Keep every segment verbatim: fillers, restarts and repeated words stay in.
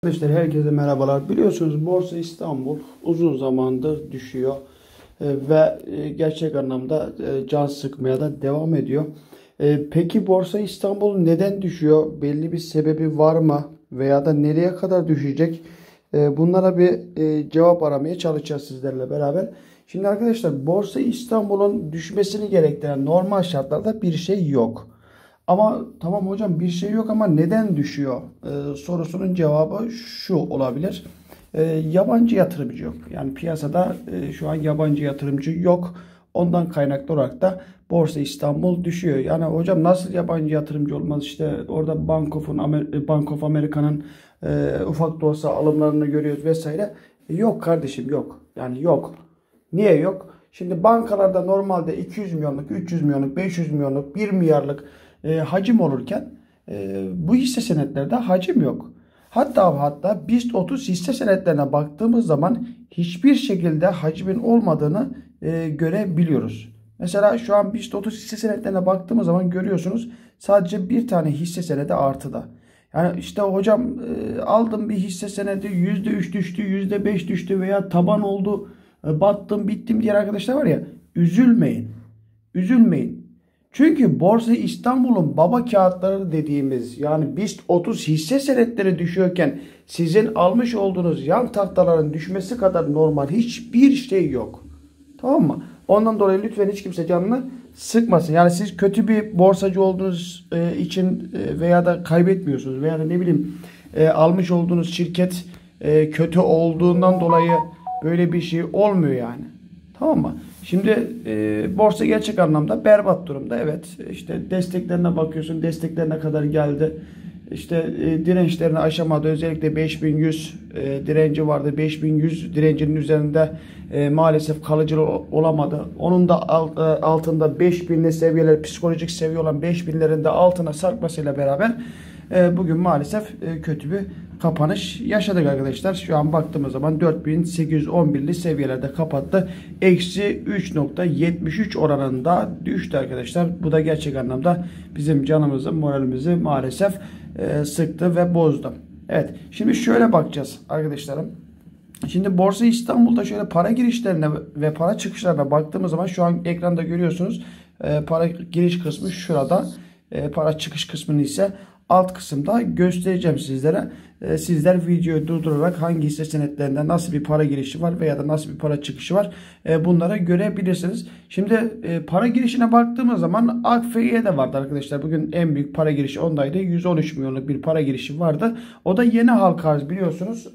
Arkadaşlar herkese merhabalar. Biliyorsunuz Borsa İstanbul uzun zamandır düşüyor E, ve e, gerçek anlamda e, can sıkmaya da devam ediyor. E, peki Borsa İstanbul neden düşüyor? Belli bir sebebi var mı? Veya da nereye kadar düşecek? E, bunlara bir e, cevap aramaya çalışacağız sizlerle beraber. Şimdi arkadaşlar Borsa İstanbul'un düşmesini gerektiren normal şartlarda bir şey yok. Ama tamam hocam bir şey yok ama neden düşüyor ee, sorusunun cevabı şu olabilir. Ee, yabancı yatırımcı yok. Yani piyasada e, şu an yabancı yatırımcı yok. Ondan kaynaklı olarak da Borsa İstanbul düşüyor. Yani hocam nasıl yabancı yatırımcı olmaz? İşte orada Bank of, Amer Bank of America'nın e, ufak da olsa alımlarını görüyoruz vesaire. E, yok kardeşim yok. Yani yok. Niye yok? Şimdi bankalarda normalde iki yüz milyonluk, üç yüz milyonluk, beş yüz milyonluk, bir milyarlık e, hacim olurken e, bu hisse senetlerde hacim yok. Hatta hatta BIST otuz hisse senetlerine baktığımız zaman hiçbir şekilde hacmin olmadığını e, görebiliyoruz. Mesela şu an BIST otuz hisse senetlerine baktığımız zaman görüyorsunuz sadece bir tane hisse senedi artıda. Yani işte hocam e, aldım bir hisse senedi yüzde üç düştü, yüzde beş düştü veya taban oldu, e, battım bittim diğer arkadaşlar var ya, üzülmeyin. Üzülmeyin. Çünkü Borsa İstanbul'un baba kağıtları dediğimiz yani BIST otuz hisse senetleri düşüyorken sizin almış olduğunuz yan tahtaların düşmesi kadar normal hiçbir şey yok. Tamam mı? Ondan dolayı lütfen hiç kimse canını sıkmasın. Yani siz kötü bir borsacı olduğunuz e, için e, veya da kaybetmiyorsunuz veya da ne bileyim e, almış olduğunuz şirket e, kötü olduğundan dolayı böyle bir şey olmuyor yani. Tamam mı? Şimdi e, borsa gerçek anlamda berbat durumda. Evet, işte desteklerine bakıyorsun. Desteklerine kadar geldi. İşte e, dirençlerini aşamadı. Özellikle beş bin yüz e, direnci vardı. beş bin yüz direncinin üzerinde e, maalesef kalıcı olamadı. Onun da alt, e, altında beş binli seviyeler, psikolojik seviye olan beş binlerin de altına sarkmasıyla beraber e, bugün maalesef e, kötü bir kapanış yaşadık arkadaşlar. Şu an baktığımız zaman dört bin sekiz yüz on birli seviyelerde kapattı. Eksi üç nokta yetmiş üç oranında düştü arkadaşlar. Bu da gerçek anlamda bizim canımızı, moralimizi maalesef e, sıktı ve bozdu. Evet. Şimdi şöyle bakacağız arkadaşlarım. Şimdi Borsa İstanbul'da şöyle para girişlerine ve para çıkışlarına baktığımız zaman şu an ekranda görüyorsunuz. E, para giriş kısmı şurada. E, para çıkış kısmını ise alt kısımda göstereceğim sizlere. Ee, sizler videoyu durdurarak hangi hisse senetlerinde nasıl bir para girişi var veya da nasıl bir para çıkışı var e, bunları görebilirsiniz. Şimdi e, para girişine baktığımız zaman A K F E'ye de vardı arkadaşlar. Bugün en büyük para girişi ondaydı. yüz on üç milyonluk bir para girişi vardı. O da yeni halka arz biliyorsunuz.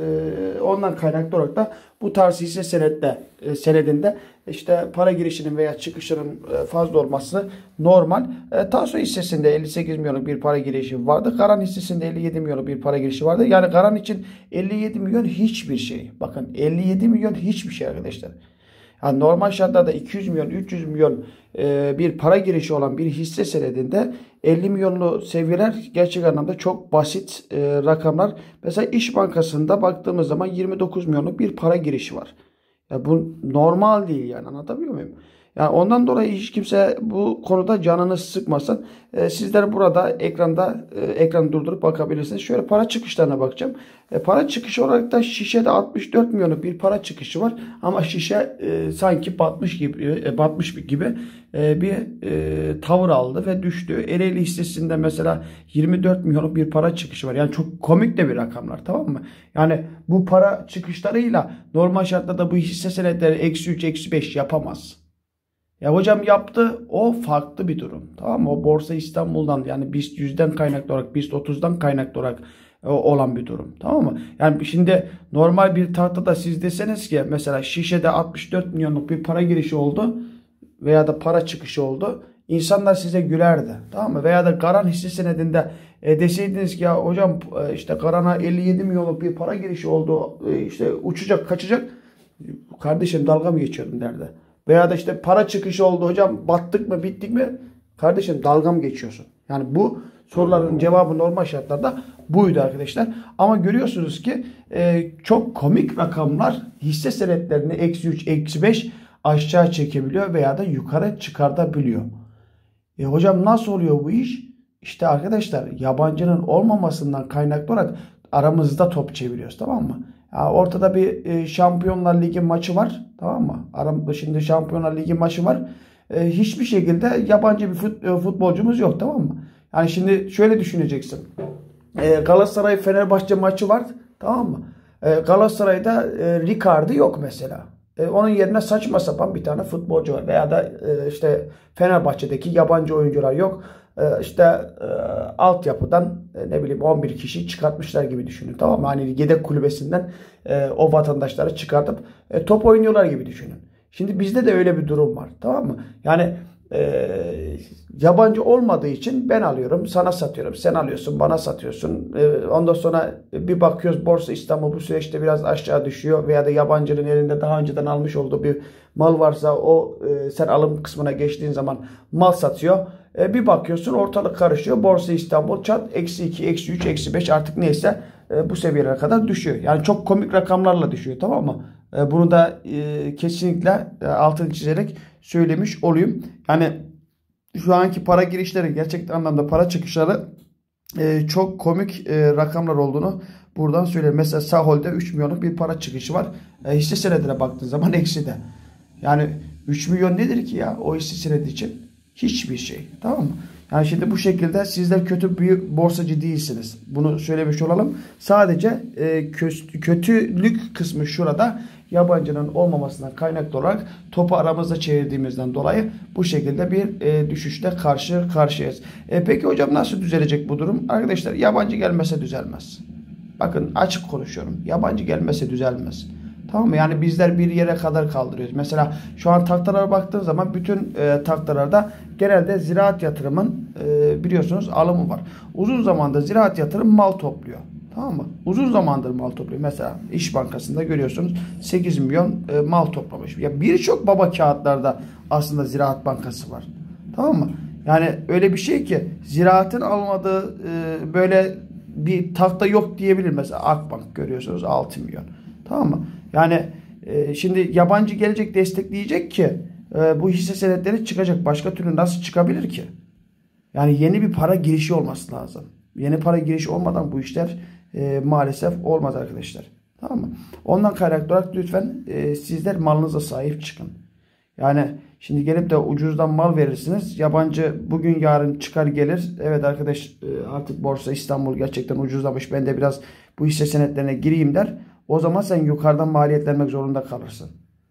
E, ondan kaynaklı olarak da bu tarz hisse senette, e, senedinde işte para girişinin veya çıkışının e, fazla olması normal. E, Taso hissesinde elli sekiz milyonluk bir para girişi vardı. Karan hissesinde elli yedi milyonluk bir para girişi vardı. Yani Karan için elli yedi milyon hiçbir şey. Bakın elli yedi milyon hiçbir şey arkadaşlar. Yani normal şartlarda iki yüz milyon, üç yüz milyon e, bir para girişi olan bir hisse senedinde elli milyonlu seviyeler gerçek anlamda çok basit e, rakamlar. Mesela İş Bankası'nda baktığımız zaman yirmi dokuz milyonluk bir para girişi var. Ya bu normal değil yani, anlatabiliyor muyum? Yani ondan dolayı hiç kimse bu konuda canını sıkmasın. Ee, sizler burada ekranda e, ekranı durdurup bakabilirsiniz. Şöyle para çıkışlarına bakacağım. E, para çıkışı olarak da Şişe'de altmış dört milyonluk bir para çıkışı var. Ama Şişe e, sanki batmış gibi e, batmış gibi e, bir e, tavır aldı ve düştü. Ereğli hissesinde mesela yirmi dört milyonluk bir para çıkışı var. Yani çok komik de bir rakamlar, tamam mı? Yani bu para çıkışlarıyla normal şartlarda bu hisse senetleri eksi üç, eksi beş yapamaz. Ya hocam yaptı, o farklı bir durum. Tamam mı? O Borsa İstanbul'dan yani BIST yüzden kaynaklı olarak BIST otuzdan kaynaklı olarak e, olan bir durum. Tamam mı? Yani şimdi normal bir tahtada siz deseniz ki mesela Şişe'de altmış dört milyonluk bir para girişi oldu veya da para çıkışı oldu. İnsanlar size gülerdi. Tamam mı? Veya da Garan hisse senedinde e, deseydiniz ki ya hocam e, işte Garan'a elli yedi milyonluk bir para girişi oldu. E, işte uçacak, kaçacak. Kardeşim dalga mı geçiyordun derdi. Veya da işte para çıkışı oldu hocam, battık mı bittik mi? Kardeşim dalga mı geçiyorsun? Yani bu soruların cevabı normal şartlarda buydu arkadaşlar. Ama görüyorsunuz ki e, çok komik rakamlar hisse senetlerini eksi üç, eksi beş aşağı çekebiliyor veya da yukarı çıkartabiliyor. E hocam nasıl oluyor bu iş? İşte arkadaşlar yabancının olmamasından kaynaklı olarak aramızda top çeviriyoruz, tamam mı? Ya ortada bir e, Şampiyonlar Ligi maçı var, tamam mı? Aramızda şimdi Şampiyonlar Ligi maçı var. E, hiçbir şekilde yabancı bir fut, e, futbolcumuz yok, tamam mı? Yani şimdi şöyle düşüneceksin. E, Galatasaray Fenerbahçe maçı var, tamam mı? E, Galatasaray'da e, Ricardo yok mesela. E, onun yerine saçma sapan bir tane futbolcu var. Veya da e, işte Fenerbahçe'deki yabancı oyuncular yok. E, işte e, altyapıdan e, ne bileyim on bir kişi çıkartmışlar gibi düşünün. Tamam mı? Hani yedek kulübesinden e, o vatandaşları çıkartıp e, top oynuyorlar gibi düşünün. Şimdi bizde de öyle bir durum var. Tamam mı? Yani e, yabancı olmadığı için ben alıyorum, sana satıyorum. Sen alıyorsun, bana satıyorsun. E, ondan sonra bir bakıyoruz Borsa İstanbul bu süreçte biraz aşağı düşüyor. Veya da yabancının elinde daha önceden almış olduğu bir mal varsa o e, sen alım kısmına geçtiğin zaman mal satıyor. E, bir bakıyorsun ortalık karışıyor. Borsa İstanbul çat eksi iki, eksi üç, eksi beş artık neyse e, bu seviyelere kadar düşüyor. Yani çok komik rakamlarla düşüyor, tamam mı? E, bunu da e, kesinlikle e, altını çizerek söylemiş olayım. Yani şu anki para girişleri, gerçekten anlamda para çıkışları e, çok komik e, rakamlar olduğunu buradan söyleyeyim. Mesela Sahol'de üç milyonluk bir para çıkışı var. E, hisse senedine baktığın zaman eksi de. Yani üç milyon nedir ki ya o hisse senedi için? Hiçbir şey. Tamam mı? Yani şimdi bu şekilde sizler kötü bir borsacı değilsiniz. Bunu söylemiş olalım. Sadece e, kötülük kısmı şurada. Yabancının olmamasından kaynaklı olarak topu aramızda çevirdiğimizden dolayı bu şekilde bir e, düşüşle karşı karşıyayız. E, peki hocam nasıl düzelecek bu durum? Arkadaşlar yabancı gelmese düzelmez. Bakın açık konuşuyorum. Yabancı gelmese düzelmez. Tamam mı? Yani bizler bir yere kadar kaldırıyoruz. Mesela şu an taktalara baktığın zaman bütün e, taktalarda genelde ziraat yatırımın e, biliyorsunuz alımı var. Uzun zamanda ziraat yatırım mal topluyor. Tamam mı? Uzun zamandır mal topluyor. Mesela İş Bankası'nda görüyorsunuz sekiz milyon e, mal toplamış. Ya birçok baba kağıtlarda aslında Ziraat Bankası var. Tamam mı? Yani öyle bir şey ki ziraatın almadığı e, böyle bir tahta yok diyebilir. Mesela Akbank görüyorsunuz altı milyon. Tamam mı? Yani e, şimdi yabancı gelecek destekleyecek ki e, bu hisse senetleri çıkacak. Başka türlü nasıl çıkabilir ki? Yani yeni bir para girişi olması lazım. Yeni para girişi olmadan bu işler e, maalesef olmaz arkadaşlar. Tamam mı? Ondan kaynaklı olarak lütfen e, sizler malınıza sahip çıkın. Yani şimdi gelip de ucuzdan mal verirsiniz. Yabancı bugün yarın çıkar gelir. Evet arkadaş e, artık Borsa İstanbul gerçekten ucuzlamış. Ben de biraz bu hisse senetlerine gireyim der. O zaman sen yukarıdan maliyetlenmek zorunda kalırsın.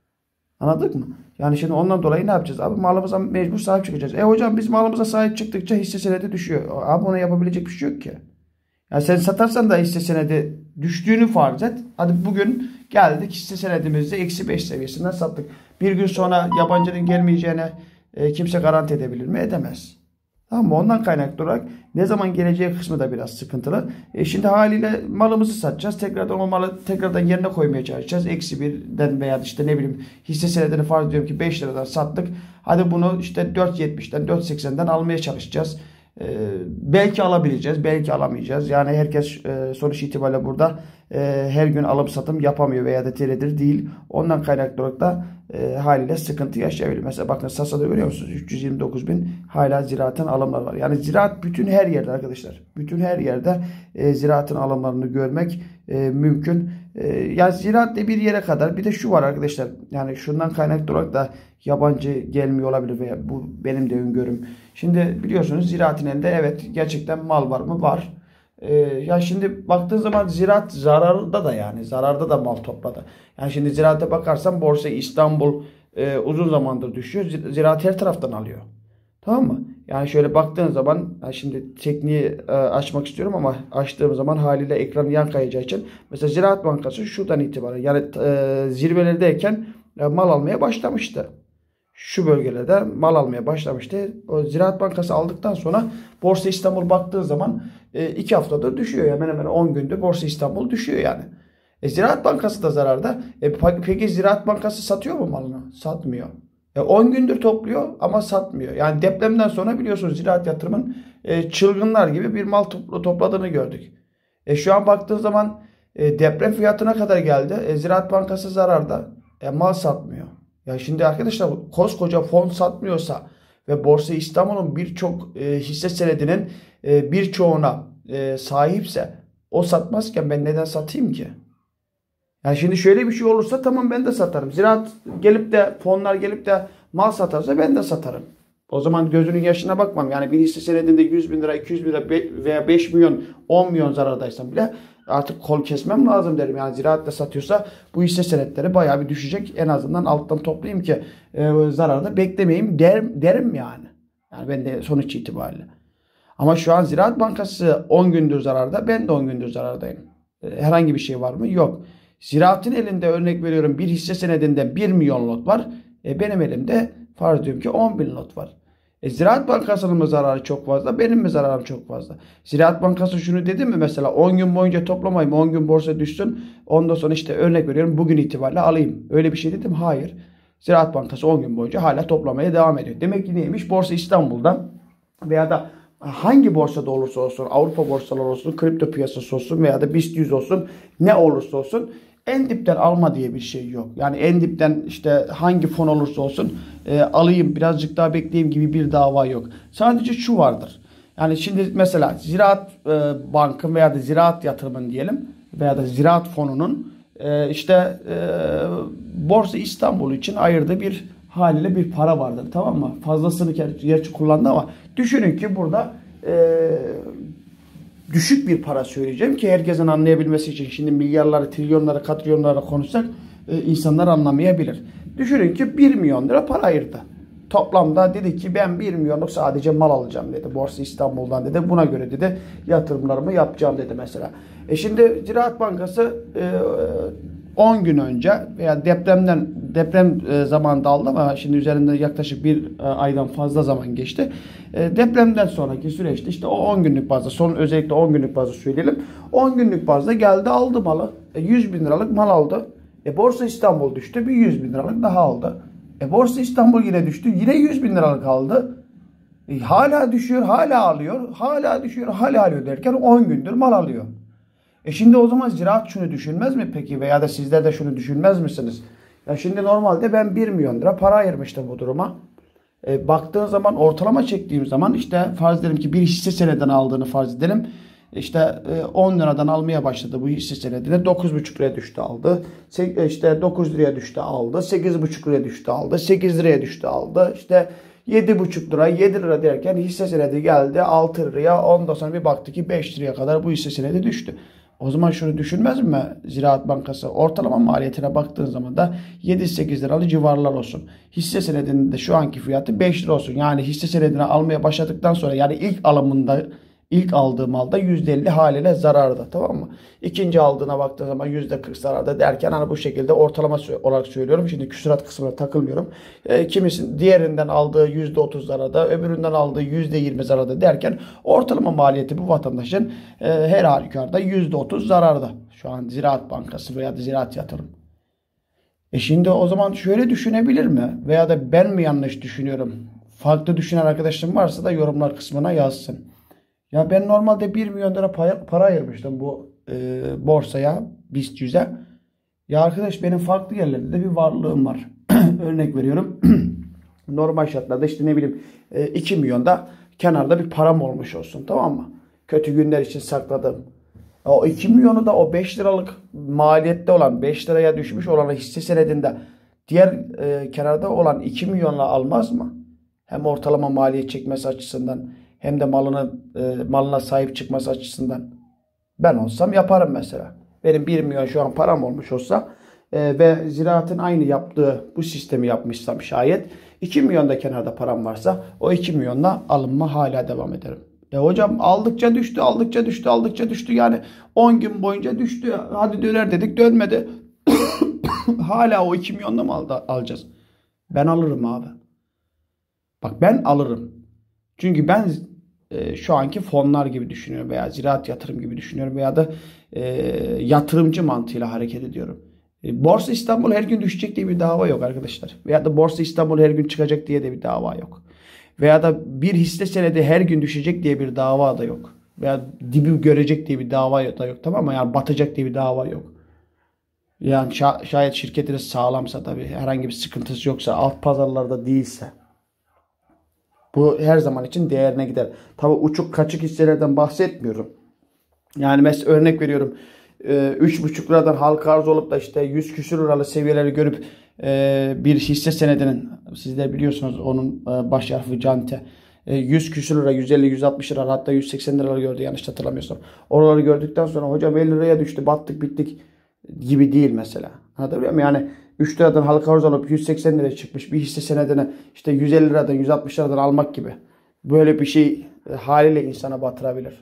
Anladık mı? Yani şimdi ondan dolayı ne yapacağız? Abi malımıza mecbur sahip çıkacağız. E hocam biz malımıza sahip çıktıkça hisse senedi düşüyor. Abi ona yapabilecek bir şey yok ki. Yani sen satarsan da hisse senedi düştüğünü farz et. Hadi bugün geldik hisse senedimizde eksi beş seviyesinden sattık. Bir gün sonra yabancının gelmeyeceğine e, kimse garanti edebilir mi? Edemez. Tamam mı? Ondan kaynaklı olarak ne zaman geleceği kısmı da biraz sıkıntılı. E şimdi haliyle malımızı satacağız. Tekrardan o malı tekrardan yerine koymaya çalışacağız. Eksi birden veya işte ne bileyim hisse senedini farz ediyorum ki beş liradan sattık. Hadi bunu işte dört yetmişten dört seksenden almaya çalışacağız. Ee, belki alabileceğiz, belki alamayacağız. Yani herkes e, sonuç itibariyle burada e, her gün alım satım yapamıyor veya da trader değil. Ondan kaynaklı olarak da e, haliyle sıkıntı yaşayabilir. Mesela bakın Sasa'da görüyor musunuz? üç yüz yirmi dokuz bin hala ziraatın alımlar var. Yani ziraat bütün her yerde arkadaşlar. Bütün her yerde e, ziraatın alımlarını görmek e, mümkün. E, yani ziraat de bir yere kadar. Bir de şu var arkadaşlar. Yani şundan kaynaklı olarak da yabancı gelmiyor olabilir veya bu benim de öngörüm. Şimdi biliyorsunuz ziraatin elinde evet gerçekten mal var mı? Var. Ee, ya şimdi baktığın zaman ziraat zararda da yani zararda da mal topladı. Yani şimdi ziraate bakarsan Borsa İstanbul e, uzun zamandır düşüyor. Ziraat her taraftan alıyor. Tamam mı? Yani şöyle baktığın zaman yani şimdi tekniği e, açmak istiyorum ama açtığım zaman haliyle ekran yan kayacağı için mesela Ziraat Bankası şuradan itibaren yani e, zirvelerdeyken e, mal almaya başlamıştı. Şu bölgelerde mal almaya başlamıştı. O Ziraat Bankası aldıktan sonra Borsa İstanbul baktığı zaman e, iki haftadır düşüyor. Hemen hemen on gündür Borsa İstanbul düşüyor yani. E, Ziraat Bankası da zararda. E, peki Ziraat Bankası satıyor mu malını? Satmıyor. E, on gündür topluyor ama satmıyor. Yani depremden sonra biliyorsunuz Ziraat Yatırım'ın e, çılgınlar gibi bir mal topl topladığını gördük. E, şu an baktığın zaman e, deprem fiyatına kadar geldi. E, Ziraat Bankası zararda. E, mal satmıyor. Ya şimdi arkadaşlar koskoca fon satmıyorsa ve Borsa İstanbul'un birçok e, hisse senedinin e, birçoğuna e, sahipse O satmazken ben neden satayım ki? Yani şimdi şöyle bir şey olursa tamam ben de satarım. Ziraat gelip de fonlar gelip de mal satarsa ben de satarım. O zaman gözünün yaşına bakmam. Yani bir hisse senedinde yüz bin lira, iki yüz bin lira veya beş milyon, on milyon zarardaysam bile artık kol kesmem lazım derim. Yani ziraat da satıyorsa bu hisse senetleri bayağı bir düşecek. En azından alttan toplayayım ki e, zararda beklemeyeyim derim, derim yani. Yani ben de sonuç itibariyle. Ama şu an Ziraat Bankası on gündür zararda. Ben de on gündür zarardayım. E, herhangi bir şey var mı? Yok. Ziraatın elinde örnek veriyorum bir hisse senedinde bir milyon lot var. E, benim elimde farz ediyorum ki on bin lot var. E, Ziraat Bankası'nın mı zararı çok fazla? Benim mi zararım çok fazla? Ziraat Bankası şunu dedi mi mesela on gün boyunca toplamayayım, on gün borsa düşsün. Ondan sonra işte örnek veriyorum bugün itibariyle alayım. Öyle bir şey dedim. Hayır. Ziraat Bankası on gün boyunca hala toplamaya devam ediyor. Demek ki neymiş? Borsa İstanbul'dan veya da hangi borsada olursa olsun, Avrupa borsaları olsun, kripto piyasası olsun veya da BIST yüz olsun, ne olursa olsun en dipten alma diye bir şey yok. Yani en dipten işte hangi fon olursa olsun e, alayım birazcık daha bekleyeyim gibi bir dava yok. Sadece şu vardır. Yani şimdi mesela Ziraat e, Bank'ın veya da Ziraat Yatırımın diyelim veya da Ziraat Fonu'nun e, işte e, Borsa İstanbul için ayırdığı bir haliyle bir para vardır, tamam mı? Fazlasını gerçi kullandı ama düşünün ki burada e, düşük bir para söyleyeceğim ki herkesin anlayabilmesi için. Şimdi milyarları, trilyonları, katrilyonları konuşsak e, insanlar anlamayabilir. Düşünün ki bir milyon lira para ayırdı. Toplamda dedi ki ben bir milyonluk sadece mal alacağım dedi. Borsa İstanbul'dan dedi. Buna göre dedi yatırımlarımı yapacağım dedi mesela. E şimdi Ziraat Bankası e, on gün önce veya depremden deprem e, zamanında aldı ama şimdi üzerinde yaklaşık bir e, aydan fazla zaman geçti. E, depremden sonraki süreçte işte o on günlük bazda, son özellikle on günlük bazda söyleyelim. on günlük bazda geldi aldı malı. E, yüz bin liralık mal aldı. E, Borsa İstanbul düştü. Bir yüz bin liralık daha aldı. E, Borsa İstanbul yine düştü. Yine yüz bin liralık aldı. E, hala düşüyor, hala alıyor. Hala düşüyor, hala alıyor derken on gündür mal alıyor. E şimdi o zaman ziraat şunu düşünmez mi peki? Veya da sizler de şunu düşünmez misiniz? Ya şimdi normalde ben bir milyon lira para ayırmıştım bu duruma. E, baktığın zaman ortalama çektiğim zaman işte farz edelim ki bir hisse senedini aldığını farz edelim. İşte e, on liradan almaya başladı bu hisse senedini. dokuz buçuk liraya düştü aldı. İşte dokuz liraya düştü aldı. sekiz buçuk liraya düştü aldı. sekiz liraya düştü aldı. İşte yedi buçuk lira, yedi lira derken hisse senedi geldi altı liraya. Ondan sonra bir baktı ki beş liraya kadar bu hisse senedi düştü. O zaman şunu düşünmez mi Ziraat Bankası? Ortalama maliyetine baktığın zaman da yedi sekiz liralı civarlar olsun. Hisse senedinin de şu anki fiyatı beş lira olsun. Yani hisse senedini almaya başladıktan sonra yani ilk alımında ilk aldığı malda yüzde elli haliyle zararda, tamam mı? İkinci aldığına baktığın zaman yüzde kırk zararda derken hani bu şekilde ortalama olarak söylüyorum. Şimdi küsurat kısmına takılmıyorum. E, kimisinin diğerinden aldığı yüzde otuz zararda, öbüründen aldığı yüzde yirmi zararda derken ortalama maliyeti bu vatandaşın e, her halükarda yüzde otuz zararda. Şu an Ziraat Bankası veya da Ziraat Yatırım. E şimdi o zaman şöyle düşünebilir mi? Veya da ben mi yanlış düşünüyorum? Farklı düşünen arkadaşlarım varsa da yorumlar kısmına yazsın. Ya ben normalde bir milyon lira para, para ayırmıştım bu e, borsaya, BIST yüze. Ya arkadaş benim farklı yerlerde de bir varlığım var. Örnek veriyorum. Normal şartlarda işte ne bileyim e, iki milyonda kenarda bir param olmuş olsun, tamam mı? Kötü günler için sakladım. O iki milyonu da o beş liralık maliyette olan beş liraya düşmüş olan hisse senedinde diğer e, kenarda olan iki milyonla almaz mı? Hem ortalama maliyet çekmesi açısından hem de malını e, malına sahip çıkması açısından. Ben olsam yaparım mesela. Benim bir milyon şu an param olmuş olsa e, ve ziraatın aynı yaptığı bu sistemi yapmışsam şayet iki milyon da kenarda param varsa o iki milyonla alınma hala devam ederim. E hocam aldıkça düştü, aldıkça düştü, aldıkça düştü. Yani on gün boyunca düştü. Hadi döner dedik, dönmedi. Hala o iki milyonla mı alacağız? Ben alırım abi. Bak ben alırım. Çünkü ben e, şu anki fonlar gibi düşünüyorum veya ziraat yatırım gibi düşünüyorum veya da e, yatırımcı mantığıyla hareket ediyorum. E, Borsa İstanbul her gün düşecek diye bir dava yok arkadaşlar. Veya da Borsa İstanbul her gün çıkacak diye de bir dava yok. Veya da bir hisse senedi her gün düşecek diye bir dava da yok. Veya dibi görecek diye bir dava da yok, tamam mı? Yani batacak diye bir dava yok. Yani şayet şirketiniz sağlamsa tabii, herhangi bir sıkıntısı yoksa, alt pazarlarda değilse. Bu her zaman için değerine gider. Tabii uçuk kaçık hisselerden bahsetmiyorum. Yani mesela örnek veriyorum. üç buçuk liradan halka arz olup da işte yüz küsür liralı seviyeleri görüp e, bir hisse senedinin, sizler biliyorsunuz onun e, baş harfi Cante, e, yüz küsür lira, yüz elli yüz altmış lira, hatta yüz seksen lira gördü yanlış hatırlamıyorsam. Oraları gördükten sonra hocam elli liraya düştü, battık bittik gibi değil mesela. Anlatabiliyor muyum? Yani üç liradan halka arz olup yüz seksen liraya çıkmış bir hisse senedini işte yüz elli liradan yüz altmış liradan almak gibi. Böyle bir şey e, haliyle insana batırabilir.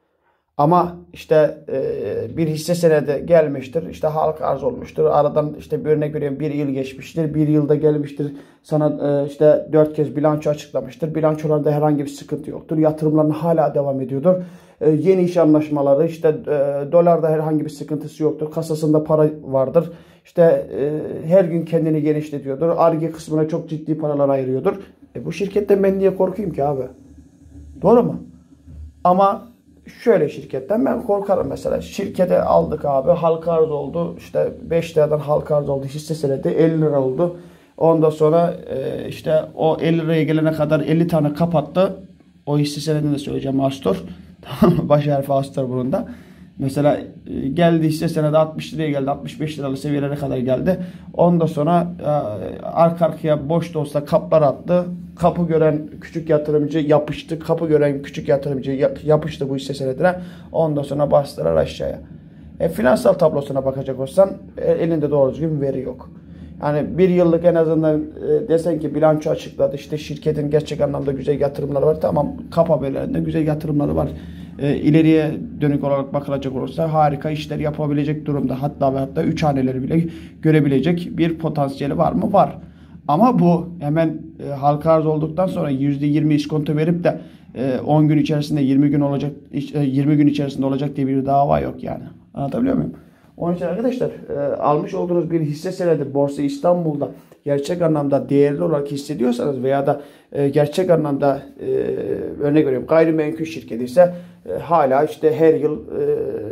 Ama işte e, bir hisse senedi gelmiştir. İşte halka arz olmuştur. Aradan işte bir örnek veriyorum bir yıl geçmiştir. Bir yılda gelmiştir. Sana e, işte dört kez bilanço açıklamıştır. Bilançolarda herhangi bir sıkıntı yoktur. Yatırımların hala devam ediyordur. E, yeni iş anlaşmaları, işte e, dolarda herhangi bir sıkıntısı yoktur. Kasasında para vardır. İşte e, her gün kendini genişletiyordur. Ar-Ge kısmına çok ciddi paralar ayırıyordur. E, bu şirketten ben niye korkayım ki abi? Doğru mu? Ama şöyle şirketten ben korkarım mesela. Şirkete aldık abi. Halka arz oldu. İşte beş liradan halka arz oldu. Hisse senedi elli lira oldu. Ondan sonra e, işte o elli liraya gelene kadar elli tane kapattı. O hisse senedini de söyleyeceğim. Astor. Tamam mı? Baş harfi Astor bunun da. Mesela e, geldi hisse senedi altmış liraya geldi. altmış beş liralı seviyelere kadar geldi. Ondan sonra e, arka arkaya boş da olsa kaplar attı. Kapı gören küçük yatırımcı yapıştı. Kapı gören küçük yatırımcı yapıştı bu hisse senedine. Ondan sonra bastılar aşağıya. E, finansal tablosuna bakacak olsan e, elinde doğru düzgün veri yok. Yani bir yıllık en azından e, desen ki bilanço açıkladı. İşte şirketin gerçek anlamda güzel yatırımları var. Tamam, kap haberlerinde güzel yatırımları var. E, ileriye dönük olarak bakılacak olursa harika işler yapabilecek durumda. Hatta ve hatta üç haneleri bile görebilecek bir potansiyeli var mı? Var. Ama bu hemen e, halka arz olduktan sonra yüzde yirmi iskonto verip de e, on gün içerisinde yirmi gün olacak e, yirmi gün içerisinde olacak diye bir dava yok yani. Anlatabiliyor muyum? Onun için arkadaşlar e, almış olduğunuz bir hisse senedi Borsa İstanbul'da gerçek anlamda değerli olarak hissediyorsanız veya da e, gerçek anlamda e, örnek veriyorum gayrimenkul şirketi ise e, hala işte her yıl e,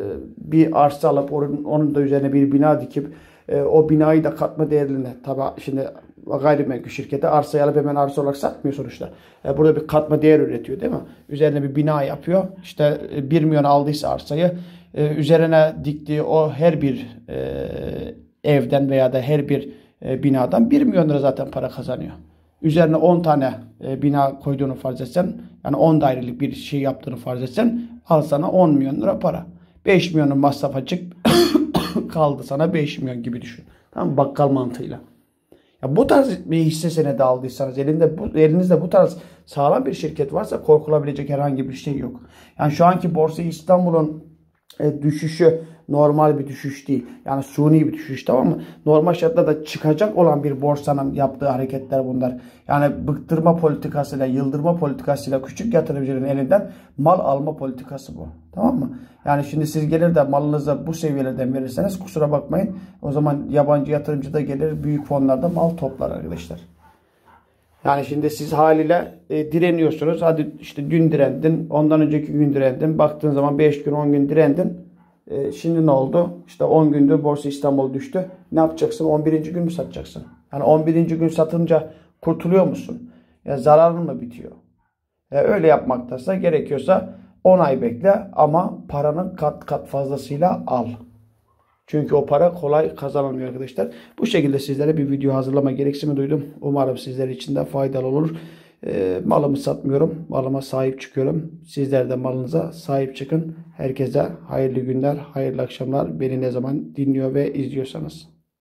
bir arsa alıp onun, onun da üzerine bir bina dikip e, o binayı da katma değerine, tabi şimdi gayrimenkul şirketi arsayı alıp hemen arsa olarak satmıyor sonuçta. E, burada bir katma değer üretiyor değil mi? Üzerine bir bina yapıyor. İşte bir milyon aldıysa arsayı, e, üzerine diktiği o her bir e, evden veya da her bir e, binadan bir milyon lira zaten para kazanıyor. Üzerine on tane e, bina koyduğunu farz etsen, yani on dairelik bir şey yaptığını farz etsen, al sana on milyon lira para. beş milyonun masraf açık kaldı sana beş milyon gibi düşün. Tamam, bakkal mantığıyla. Ya bu tarz bir hisse senedi aldıysanız, elinde bu, elinizde bu tarz sağlam bir şirket varsa korkulabilecek herhangi bir şey yok. Yani şu anki Borsa İstanbul'un e, düşüşü normal bir düşüş değil. Yani suni bir düşüş, tamam mı? Normal şartlarda çıkacak olan bir borsanın yaptığı hareketler bunlar. Yani bıktırma politikasıyla, yıldırma politikasıyla küçük yatırımcının elinden mal alma politikası bu. Tamam mı? Yani şimdi siz gelir de malınızı bu seviyelerden verirseniz kusura bakmayın. O zaman yabancı yatırımcı da gelir, büyük fonlarda mal toplar arkadaşlar. Yani şimdi siz haliyle e, direniyorsunuz. Hadi işte dün direndin, ondan önceki gün direndin. Baktığın zaman beş gün, on gün direndin. E, şimdi ne oldu? İşte on gündür Borsa İstanbul düştü. Ne yapacaksın? on birinci gün mü satacaksın? Yani on birinci gün satınca kurtuluyor musun? Ya zararın mı bitiyor? E, öyle yapmaktaysa gerekiyorsa on ay bekle ama paranın kat kat fazlasıyla al. Çünkü o para kolay kazanılmıyor arkadaşlar. Bu şekilde sizlere bir video hazırlama gereksinimi duydum. Umarım sizler için de faydalı olur. E, malımı satmıyorum. Malıma sahip çıkıyorum. Sizler de malınıza sahip çıkın. Herkese hayırlı günler, hayırlı akşamlar. Beni ne zaman dinliyor ve izliyorsanız.